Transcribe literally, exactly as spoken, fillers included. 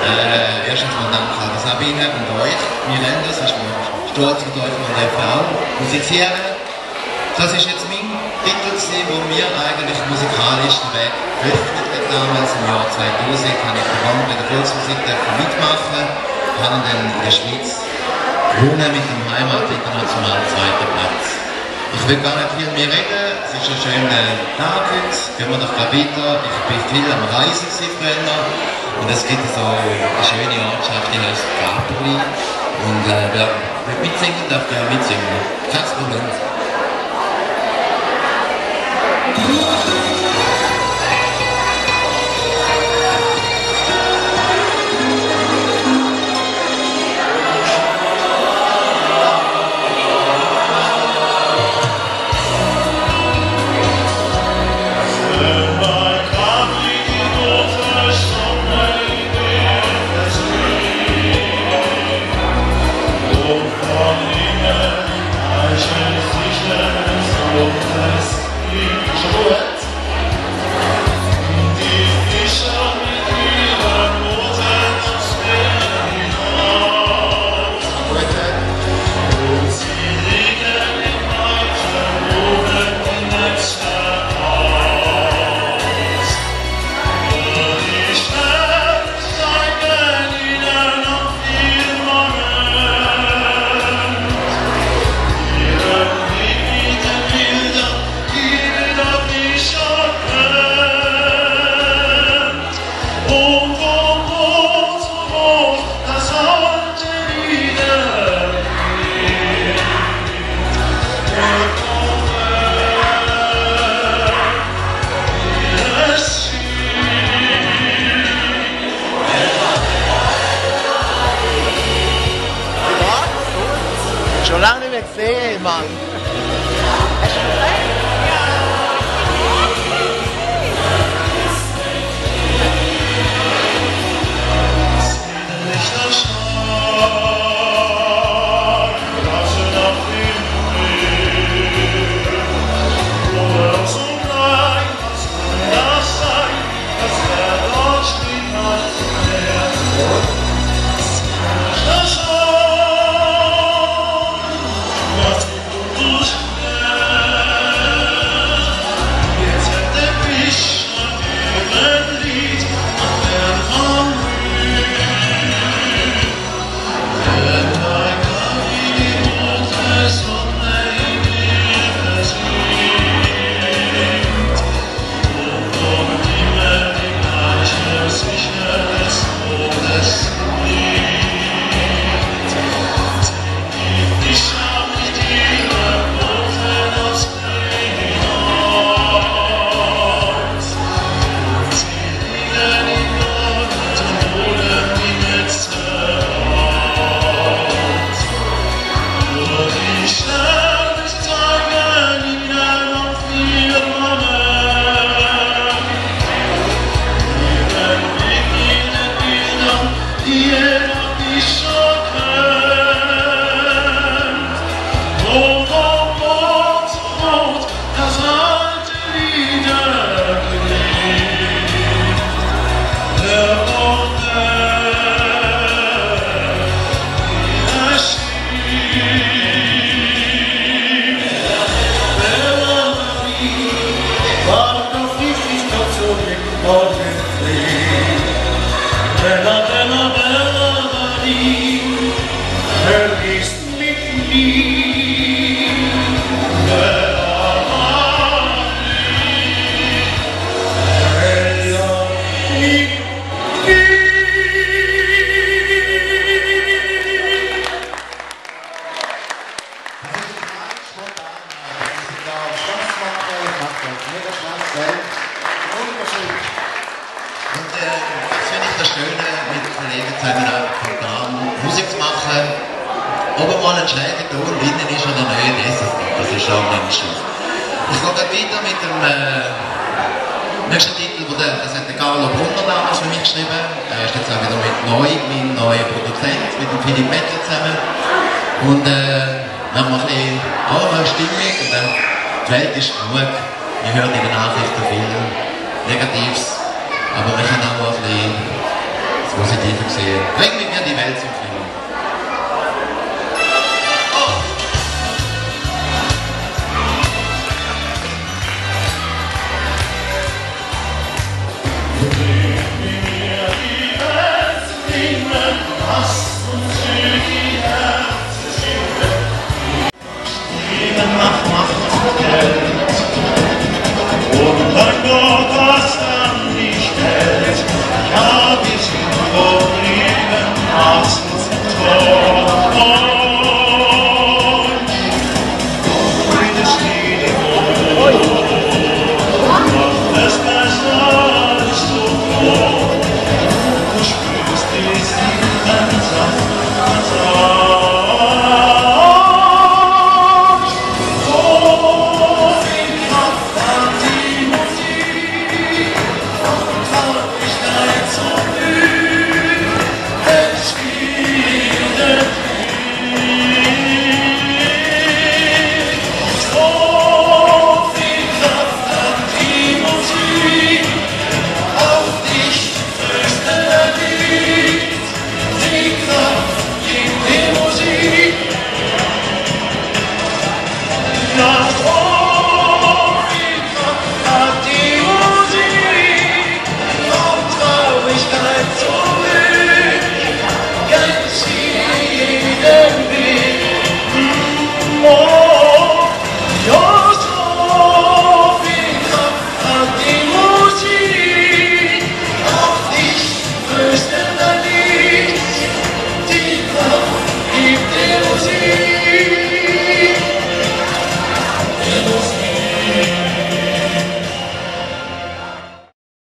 Äh, erstens mal danke an Sabine und euch, Miranda, es ist mir stolz mit euch mal auch musizieren. Das ist jetzt mein Titel, wo mir eigentlich musikalisch den Weg geöffnet hat. Damals im Jahr zweitausend habe ich verwandt bei der Volksmusik mitmachen, habe dann in der Schweiz gewonnen mit dem Heimat international zweiten Platz. Ich will gar nicht viel mehr reden, es ist ein schöner Tag heute, gehen wir doch gleich weiter. Ich bin viel am Reisen früher und es gibt so eine schöne Ortschaft, die heißt Gaberli. Und äh, wer mitsingen darf, der mitsingen. Kein Problem. Schon lange nicht mehr gesehen, Mann. Hast du gesehen? Ob er mal einen schrägen Ton drinnen ist oder nicht, das ist, das ist auch nicht schlecht. Ich gehe weiter mit dem äh, nächsten Titel, wo der, das hat der Carlo Brunner damals für mich geschrieben. Er ist jetzt auch wieder mit neu, mein neuer Produzent, mit dem Philipp Mettler zusammen. Und äh, dann haben wir ein bisschen auch eine Stimmung. Und dann, die Welt ist genug. Wir hören in den Nachrichten viel Negatives. Aber wir können auch ein bisschen das Positive gesehen. Bring mir die Welt zum Fliegen.